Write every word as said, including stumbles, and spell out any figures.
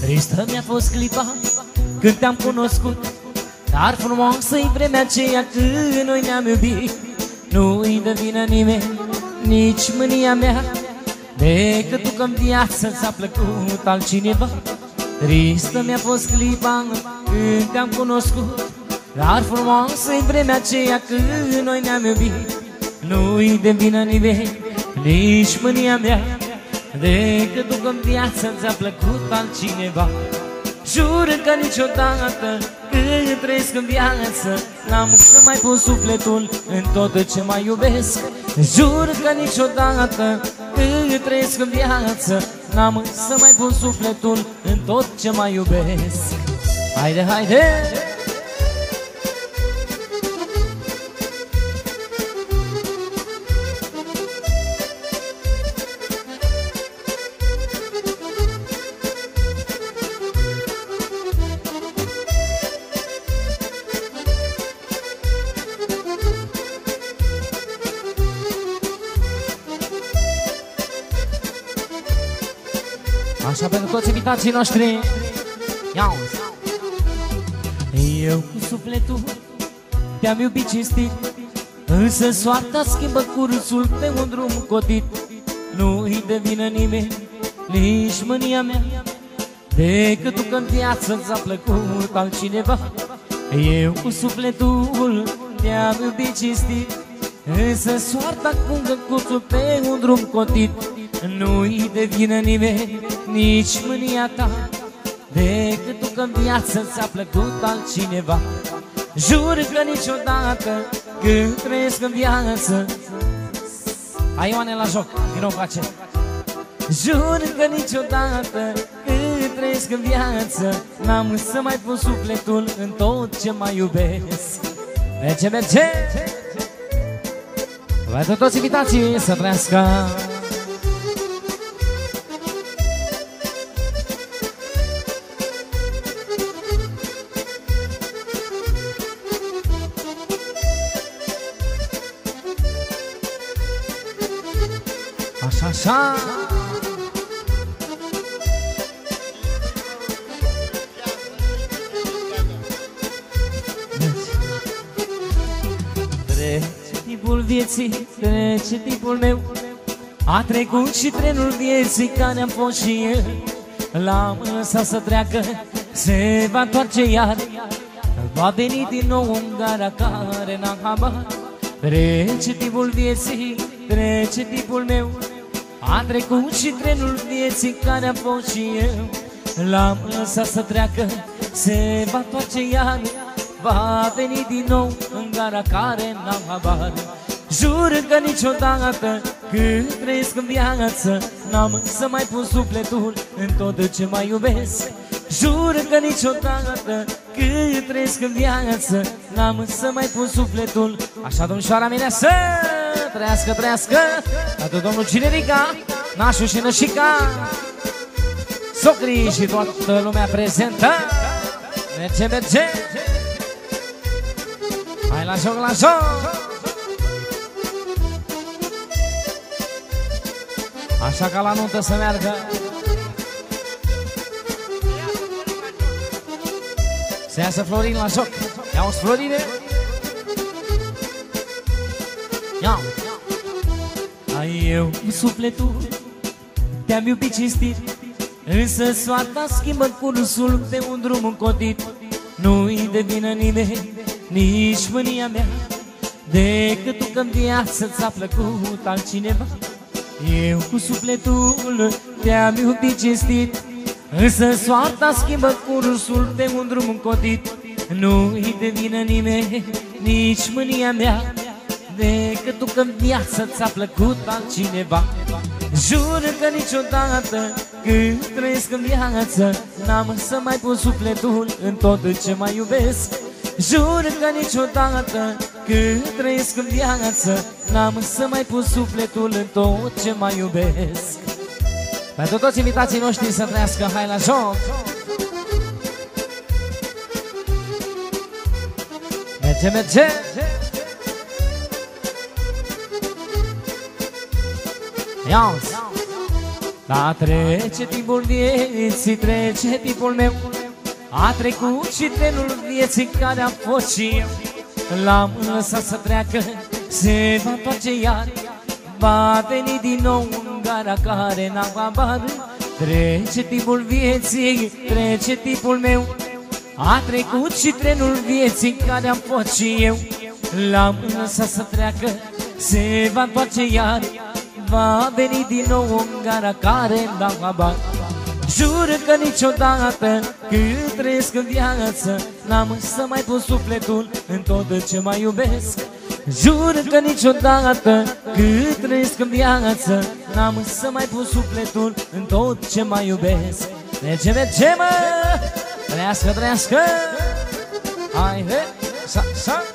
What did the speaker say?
Tristă mi-a fost clipa când te-am cunoscut, dar frumoasă-i vremea aceea când noi ne-am iubit. Nu-i dă vină nimeni, nici mânia mea, decât tu că-n viață ți-a plăcut altcineva. Tristă mi-a fost clipa când te-am cunoscut, dar frumoasă-i vremea aceea când noi ne-am iubit. Nu-i de vină nimeni, nici mânia mea, decât tu că-n viață ți-a plăcut altcineva. Jur că niciodată când trăiesc în viață n-am să mai pun sufletul în tot ce mai iubesc. Jur că niciodată când trăiesc în viață n-am să mai pun sufletul în tot ce mai iubesc. Haide, haide! Așa pentru toți invitații noștri. Ia-uzi. Eu cu sufletul te-am iubit cinstit, însă soarta schimbă cursul pe un drum cotit. Nu-i de vină nimeni, nici mânia mea, decât tu că-n viață ți-a plăcut altcineva. Eu cu sufletul te-am iubit cinstit, însă soarta schimbă cursul pe un drum cotit. Nu-i de vină nimeni, nici mânia ta, decât tu că-n viață ți-a plăcut altcineva. Jur că niciodată când trăiesc în viață. Hai Ioane la joc, din nou face. Jur că niciodată când trăiesc în viață n-am să mai pun sufletul în tot ce mai iubesc. Merge, merge! Pentru toți invitații să trăiască. Așa, așa. Trece timpul vieții, trece timpul meu, a trecut și trenul vieții care am fost și eu. L-am lăsat să treacă, se va întoarce iar, va veni din nou în gara care n-am habar. Trece timpul vieții, trece timpul meu, a trecut și trenul vieții care am fost și eu. L-am lăsat să treacă, se va întoarce iar, va veni din nou în gara care n-am habar. Jur că niciodată când trăiesc în viață n-am să mai pun sufletul în tot ce mai iubesc. Jur că niciodată când trăiesc în viață n-am să mai pun sufletul. Așa, domnișoara Mireasă, trăiască, trăiască, atât domnul Cinerica, nașul și nășica, socrii și toată lumea prezentă. Merge, merge! Hai la joc, la joc! Așa ca la nuntă să meargă. Se iasă Florin la joc. Ia-uzi, Florine! Ia! Ai eu cu sufletul te-am iubit cinstit, însă soarta schimbă cursul pe un drum încotit. Nu-i de vină nimeni, nici mânia mea, decât tu că-n viață ți-a plăcut altcineva. Eu cu sufletul te-am iubit cinstit, însă soarta schimbă cursul pe un drum încotit. Nu-i de vină nimeni, nici mânia mea, decât tu că-n viață ți-a plăcut altcineva. Jur că niciodată când trăiesc în viață n-am să mai pun sufletul în tot ce mai iubesc. Jur că niciodată când trăiesc în viață n-am să mai pun sufletul în tot ce mai iubesc. Pentru toți invitații noștri să trăiască, hai la joc! Merge, merge! Ia-uzi! Da, trece timpul vieții, trece timpul meu. A trecut și trenul vieții care a fost și eu. L-am lăsat să treacă, se va întoarce iar. Va veni din nou în gara care n-am habar. Trece timpul vieții, trece timpul meu. A trecut și trenul vieții care am fost și eu. L-am lăsat să treacă, se va întoarce iar. Va veni din nou în gara care n-am habar. Jur că niciodată cât trăiesc în viață n-am să mai pun sufletul în tot ce mai iubesc. Jur că niciodată cât trăiesc în viață n-am să mai pun sufletul în tot ce mai iubesc. Merge, merge, mă! Trăiască, trăiască! Hai, he! Sa, sa!